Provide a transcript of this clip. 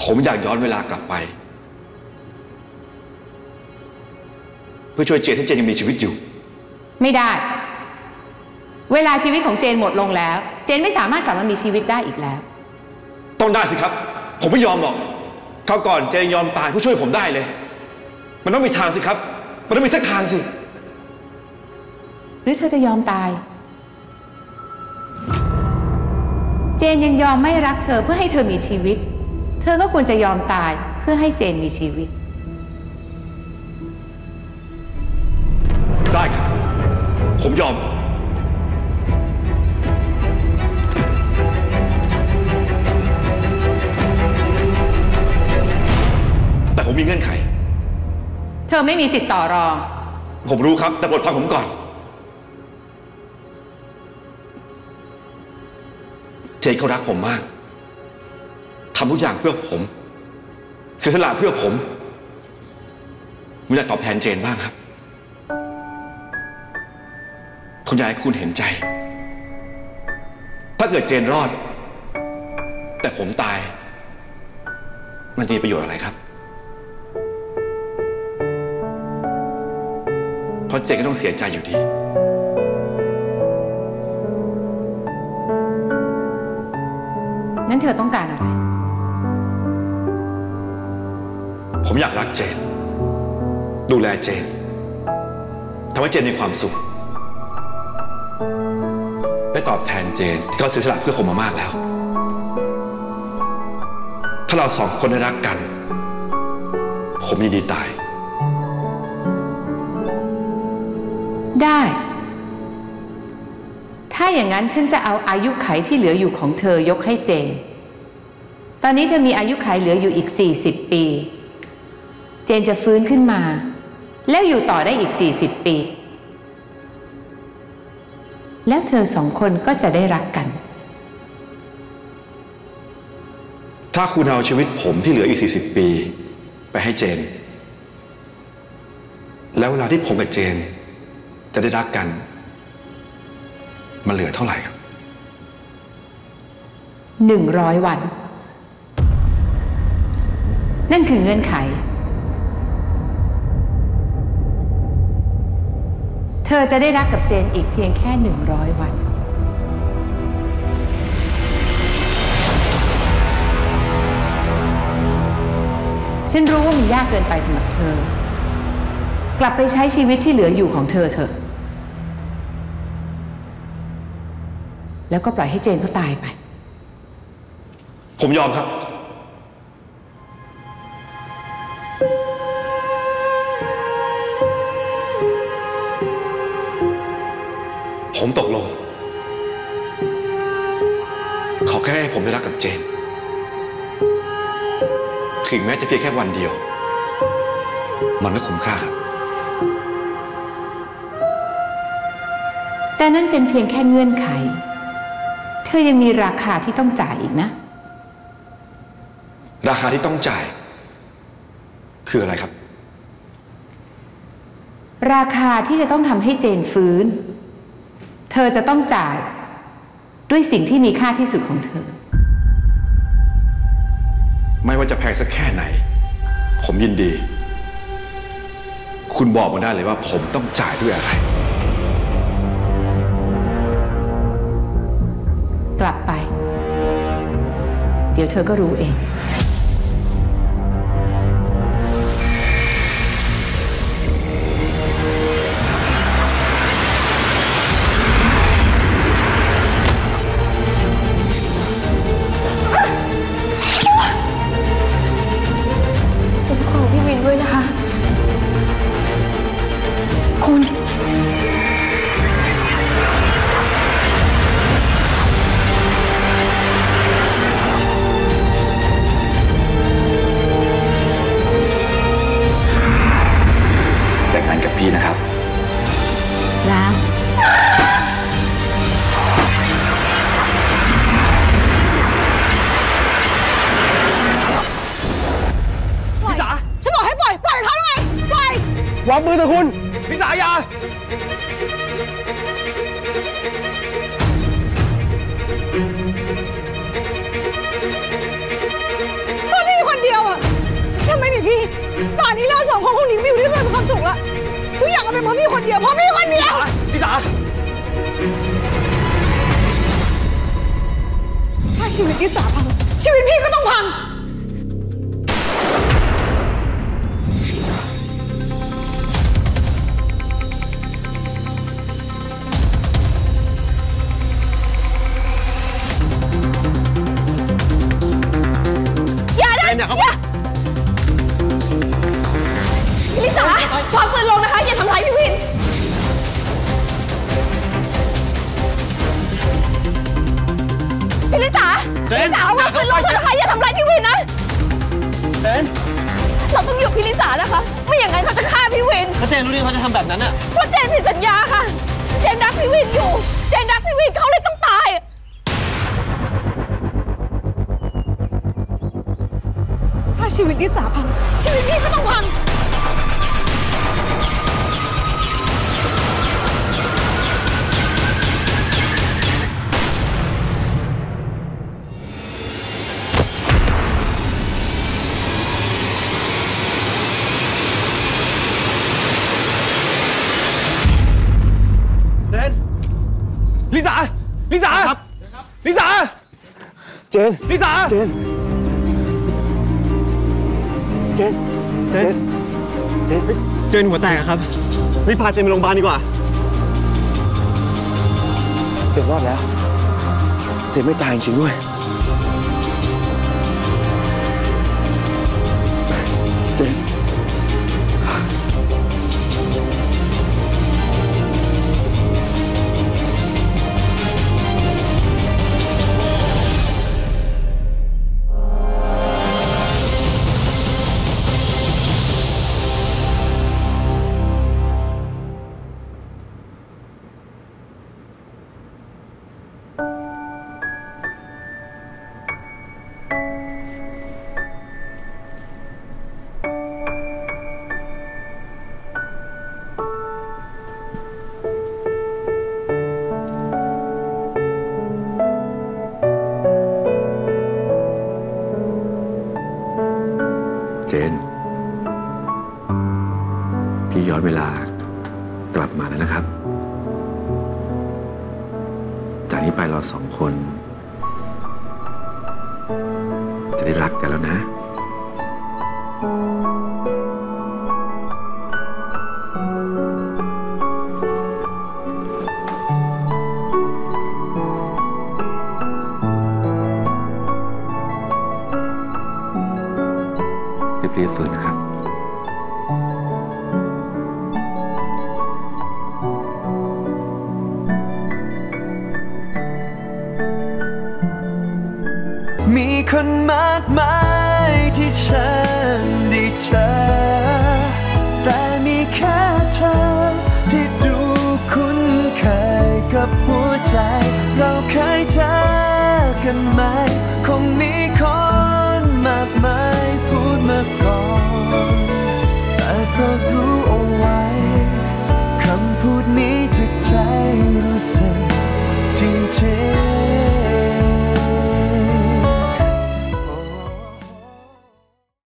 ผมอยากย้อนเวลากลับไปเพื่อช่วยเจนให้เจนยังมีชีวิตอยู่ไม่ได้เวลาชีวิตของเจนหมดลงแล้วเจนไม่สามารถกลับมามีชีวิตได้อีกแล้วต้องได้สิครับผมไม่ยอมหรอกคราวก่อนเจนยอมตายเพื่อช่วยผมได้เลยมันต้องมีทางสิครับมันต้องมีสักทางสิหรือเธอจะยอมตายเจนยังยอมไม่รักเธอเพื่อให้เธอมีชีวิตเธอก็ควรจะยอมตายเพื่อให้เจนมีชีวิตได้ครับผมยอมแต่ผมมีเงื่อนไขเธอไม่มีสิทธิ์ต่อรองผมรู้ครับแต่โปรดฟังผมก่อนเจนเขารักผมมากทำทุกอย่างเพื่อผมเสียสละเพื่อผมอยากตอบแทนเจนบ้างครับผมอยากให้คุณเห็นใจถ้าเกิดเจนรอดแต่ผมตายมันจะมีประโยชน์อะไรครับเพราะเจนก็ต้องเสียใจอยู่ดีงั้นเธอต้องการอะไรผมอยากรักเจนดูแลเจนทำให้เจนมีความสุขได้ตอบแทนเจนที่เขาเสียสละเพื่อผมมามากแล้วถ้าเราสองคนได้รักกันผมยินดีตายได้ถ้าอย่างนั้นฉันจะเอาอายุขัยที่เหลืออยู่ของเธอยกให้เจนตอนนี้เธอมีอายุขัยเหลืออยู่อีก40 ปีเจนจะฟื้นขึ้นมาแล้วอยู่ต่อได้อีก40 ปีแล้วเธอสองคนก็จะได้รักกันถ้าคุณเอาชีวิตผมที่เหลืออีก40 ปีไปให้เจนแล้วเวลาที่ผมกับเจนจะได้รักกันมันเหลือเท่าไหร่ครับ 100 วันนั่นคือเงื่อนไขเธอจะได้รักกับเจนอีกเพียงแค่100 วันฉันรู้ว่ามันยากเกินไปสำหรับเธอกลับไปใช้ชีวิตที่เหลืออยู่ของเธอเถอะแล้วก็ปล่อยให้เจนเขาตายไปผมยอมครับผมตกลงขอแค่ให้ผมได้รักกับเจนถึงแม้จะเพียงแค่วันเดียวมันก็คุ้มค่าครับแต่นั่นเป็นเพียงแค่เงื่อนไขเธอยังมีราคาที่ต้องจ่ายอีกนะราคาที่ต้องจ่ายคืออะไรครับราคาที่จะต้องทำให้เจนฟื้นเธอจะต้องจ่ายด้วยสิ่งที่มีค่าที่สุดของเธอไม่ว่าจะแพงสักแค่ไหนผมยินดีคุณบอกมาได้เลยว่าผมต้องจ่ายด้วยอะไรกลับไปเดี๋ยวเธอก็รู้เองผมขอพี่วินด้วยนะคะคุณแต่งงานกับพี่นะครับรามพี่สาฉันบอกให้ปล่อยเขาไงปล่อยวางมือเถอะคุณพี่สาอย่าพ่อพี่คนเดียวถ้าไม่มีพี่ป่านนี้เราสองคนคงหนีไปอยู่ที่เมืองมีความสุขละทุกอย่างก็เป็นเพราะพี่คนเดียวเพราะพี่คนเดียวลิสาถ้าชีวิตลิสาพังชีวิตพี่ก็ต้องพังอย่าพี่ลิสาวางปืนลงนะคะอย่าทำร้ายพี่วินพี่ลิสาวางปืนลงนะคะอย่าทำร้ายพี่วินนะเจนเราต้องอยู่พี่ลิสานะคะไม่อย่างนั้นเขาจะฆ่าพี่วินถ้าเจนรู้ดิเขาจะทำแบบนั้นอ่ะเพราะเจนผิดสัญญาค่ะเจนรักพี่วินอยู่เจนรักพี่วินเขาเลยต้องตายถ้าชีวิตลิสาพังชีวิตพี่ก็ต้องพังลิสาครับลิสาเจนลิสาเจนหัวแตกครับรีบพาเจนไปโรงพยาบาลดีกว่าเจนรอดแล้วเจนไม่ตายจริงด้วยเจนเจนพี่ย้อนเวลากลับมาแล้วนะครับจากนี้ไปเราสองคนจะได้รักกันแล้วนะรีบฟื้นนะครับมีคนมากมายที่ฉันได้เจอแต่มีแค่เธอที่ดูคุ้นเคยกับหัวใจ